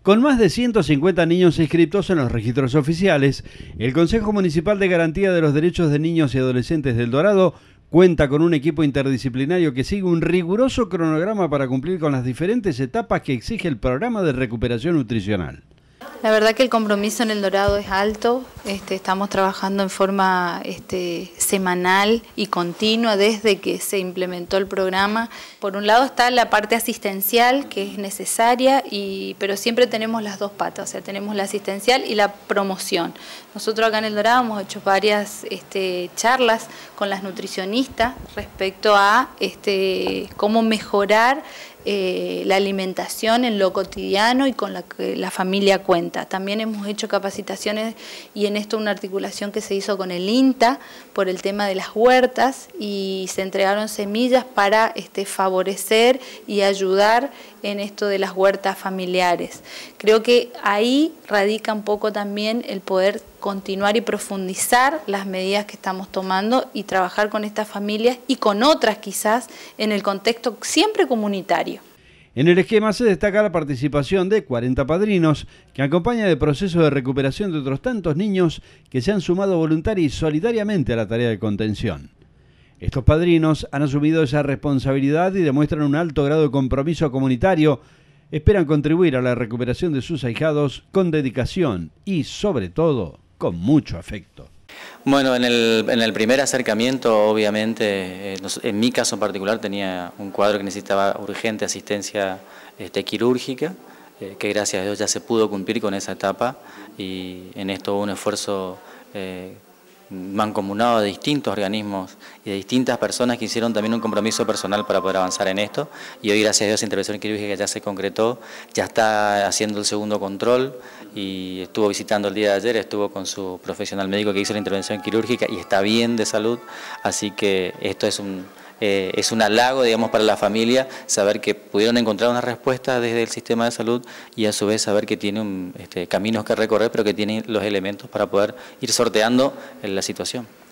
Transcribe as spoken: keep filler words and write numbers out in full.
Con más de ciento cincuenta niños inscritos en los registros oficiales, el Consejo Municipal de Garantía de los Derechos de Niños y Adolescentes del Dorado cuenta con un equipo interdisciplinario que sigue un riguroso cronograma para cumplir con las diferentes etapas que exige el programa de recuperación nutricional. La verdad que el compromiso en El Dorado es alto, este, estamos trabajando en forma este, semanal y continua desde que se implementó el programa. Por un lado está la parte asistencial, que es necesaria, y, pero siempre tenemos las dos patas, o sea, tenemos la asistencial y la promoción. Nosotros acá en El Dorado hemos hecho varias este, charlas con las nutricionistas respecto a este, cómo mejorar Eh, la alimentación en lo cotidiano y con la que la familia cuenta. También hemos hecho capacitaciones y en esto una articulación que se hizo con el INTA por el tema de las huertas y se entregaron semillas para este, favorecer y ayudar en esto de las huertas familiares. Creo que ahí radica un poco también el poder continuar y profundizar las medidas que estamos tomando y trabajar con estas familias y con otras quizás en el contexto siempre comunitario. En el esquema se destaca la participación de cuarenta padrinos que acompañan el proceso de recuperación de otros tantos niños que se han sumado voluntaria y solidariamente a la tarea de contención. Estos padrinos han asumido esa responsabilidad y demuestran un alto grado de compromiso comunitario. Esperan contribuir a la recuperación de sus ahijados con dedicación y, sobre todo, con mucho afecto. Bueno, en el, en el primer acercamiento, obviamente, eh, en mi caso en particular tenía un cuadro que necesitaba urgente asistencia este, quirúrgica, eh, que gracias a Dios ya se pudo cumplir con esa etapa y en esto hubo un esfuerzo eh, mancomunado de distintos organismos y de distintas personas que hicieron también un compromiso personal para poder avanzar en esto y hoy gracias a Dios esa intervención quirúrgica ya se concretó, ya está haciendo el segundo control y estuvo visitando el día de ayer, estuvo con su profesional médico que hizo la intervención quirúrgica y está bien de salud, así que esto es un, eh, es un halago, digamos, para la familia, saber que pudieron encontrar una respuesta desde el sistema de salud y a su vez saber que tiene un, este, caminos que recorrer, pero que tiene los elementos para poder ir sorteando la situación.